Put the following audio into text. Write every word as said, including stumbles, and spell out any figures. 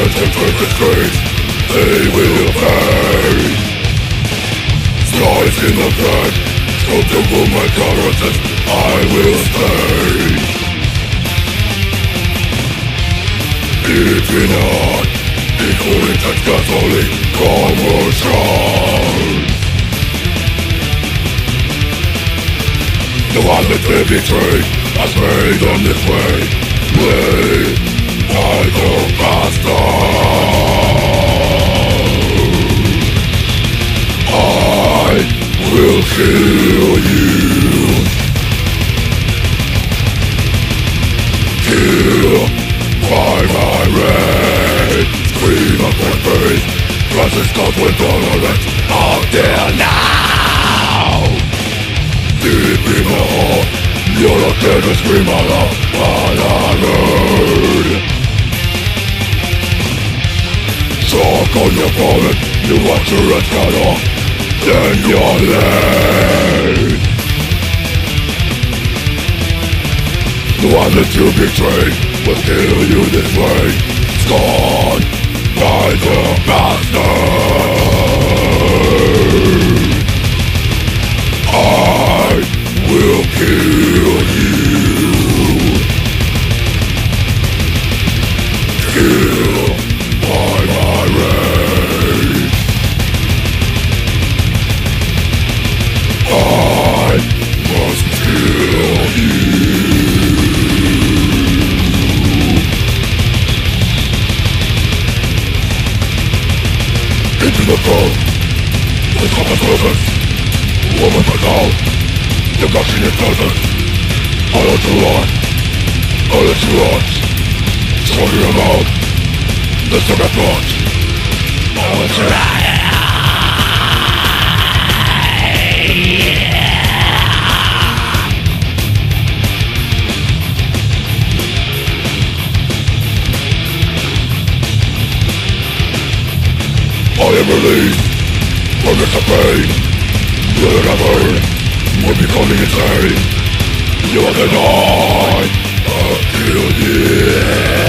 Silence and perfect grace, they will fade. Stars in the back, scope to move my conscience, I will stay. If in a heart, including such gasoline commotion. The one that they betrayed has made them this way. Lay by the bastard. I will kill you. Kill by my rage. Scream of my face. Crosses cold with tolerance. Out there now. Deep in the heart, you're not there to scream aloud, but I heard. Shock on your opponent, you watch your head cut off, then you're laid. The one that you betrayed will kill you this way, scorned by the bastard. I will kill you. Kill by my rage. I must kill you. Into the cold, the top of purpose. Woman for now, the gushing is present. I let you run, I let you run. Stronger your mouth, the second thought. I let you run. I am released from this pain. You will never will be calling insane. You will deny I'll kill you.